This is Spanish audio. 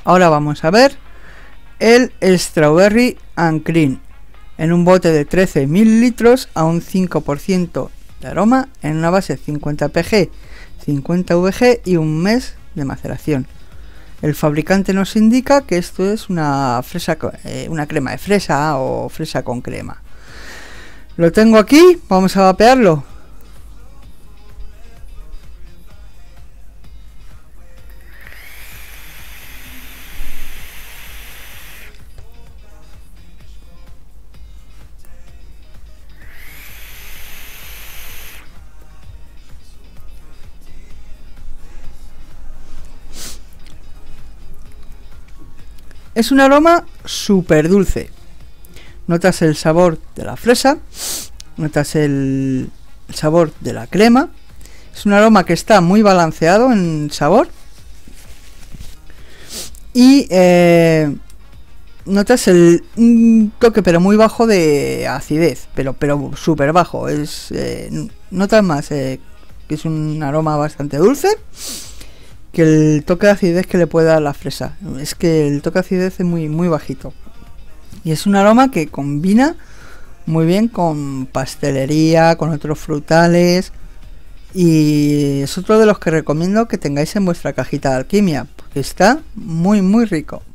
Ahora vamos a ver el Strawberry and Cream en un bote de 13 mililitros a un 5% de aroma en una base 50 pg, 50 vg y un mes de maceración. El fabricante nos indica que esto es una crema de fresa o fresa con crema. Lo tengo aquí, vamos a vapearlo. Es un aroma súper dulce. Notas el sabor de la fresa, notas el sabor de la crema. Es un aroma que está muy balanceado en sabor. Y notas un toque pero muy bajo de acidez, pero súper bajo. Notas más que es un aroma bastante dulce que el toque de acidez que le puede dar la fresa. Es que el toque de acidez es muy bajito. Y es un aroma que combina muy bien con pastelería, con otros frutales. Y es otro de los que recomiendo que tengáis en vuestra cajita de alquimia, porque está muy rico.